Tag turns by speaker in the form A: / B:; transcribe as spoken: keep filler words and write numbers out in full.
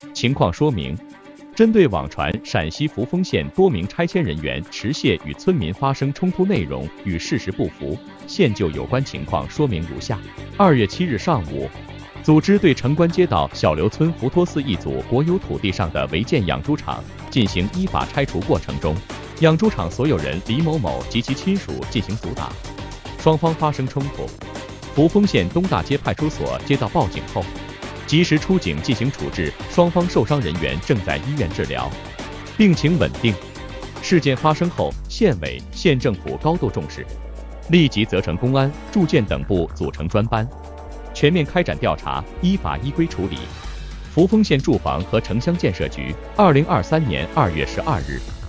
A: 情况说明：针对网传陕西扶风县多名拆迁人员持械与村民发生冲突内容与事实不符，县就有关情况说明如下：二月七日上午，组织对城关街道小刘村福托寺一组国有土地上的违建养猪场进行依法拆除过程中，养猪场所有人李某某及其亲属进行阻挡，双方发生冲突。扶风县东大街派出所接到报警后，及时出警进行处置，双方受伤人员正在医院治疗，病情稳定。事件发生后，县委、县政府高度重视，立即责成公安、住建等部组成专班，全面开展调查，依法依规处理。扶风县住房和城乡建设局二零二三年二月十二日